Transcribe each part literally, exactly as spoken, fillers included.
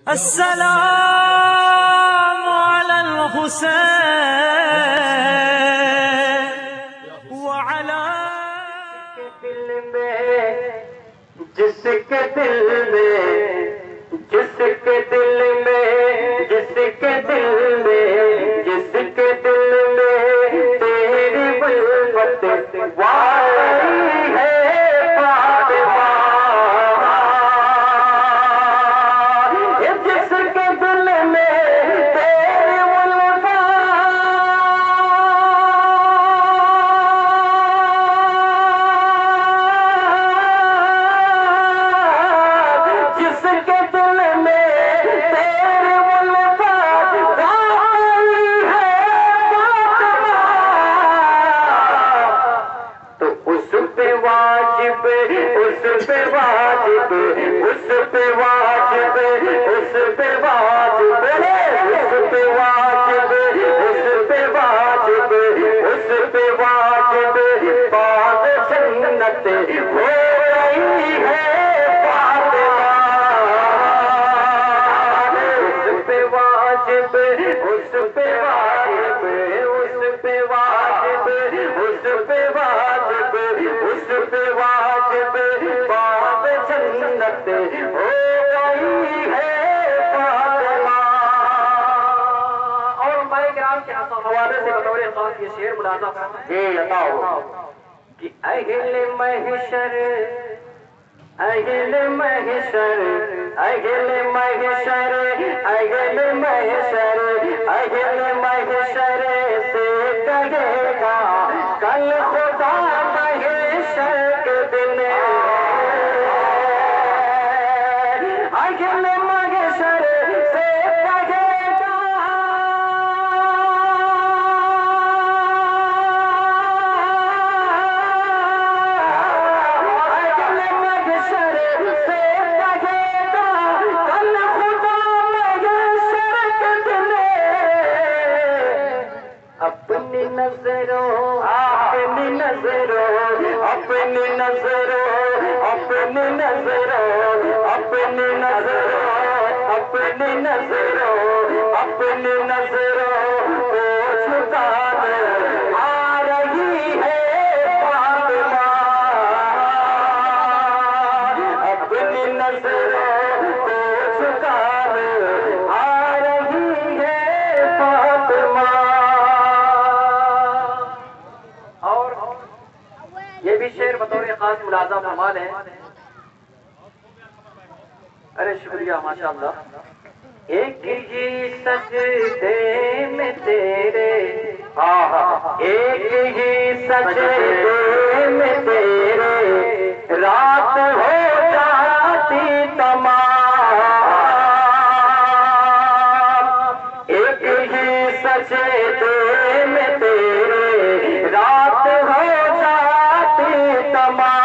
السلام على الحسين وعلى دل میں جس کے دل میں جس کے دل میں جس کے دل میں جس کے دل میں تیری الفت وائی ہے فاطمہ جس کے دل میں تیری الفت جس کے دل میں تیری الفت وائی ہے فاطمہ تو اس پہ واجب اس پہ واجب اس پہ واجب اس پہ واجب اس پہ واجب اس پہ واجب اس پہ واجب بات جنت ہو رہی ہے فاطمہ اس پہ واجب اس پہ واجب اس پہ واجب اس پہ واجب اس پہ واجب بات جنت ہو گئی ہے فاطمہ اور ہمارے کرام کے حوالے سے بطور خاص یہ شعر ملاحظہ جی بتاؤ کہ اہل محشر اہل محشر اہل محشر اہل محشر اہل محشر سے کہے گا کل خدا محشر کے دن اہل محشر سے کہے گا اہل محشر سے کہے گا کل خدا محشر کے دن اپنی نظروں اپنی نظروں اپنی نظروں اپنی نظروں اپنی نظروں اپنی نظروں اپنی نظروں کو جھکانے آ رہی ہے فاطمہ اپنی نظروں کو جھکانے آ رہی ہے فاطمہ اور یہ بھی شعر بطور خاص ملازم فرمان ہے ارے شکریہ ماشاءاللہ ایک ہی سجدے میں تیرے ایک ہی سجدے میں تیرے رات ہو جاتی تمام ایک ہی سجدے میں تیرے رات ہو جاتی تمام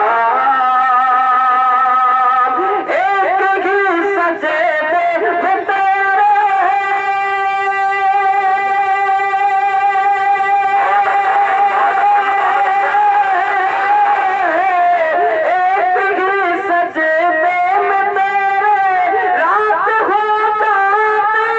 ایک ہی سجدے میں تیرے ایک ہی سجدے میں تیرے رات ہو جاتی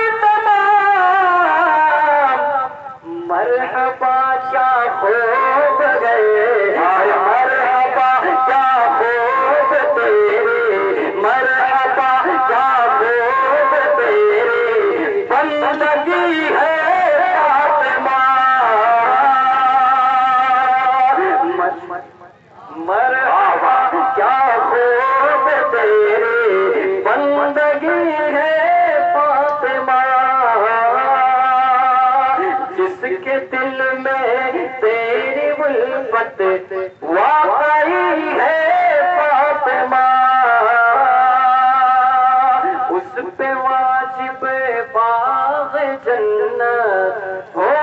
تمام مرحبا کیا خوب گئے مرحبا کیا خوب تیرے مرحبا کیا خوب تیرے بندگی ہے فاطمہ مرحبا کیا خوب تیرے بندگی ہے فاطمہ جس کے دل میں تیری الفت واقعی ہے فاطمہ اس پہ واجب باغ جنت ہو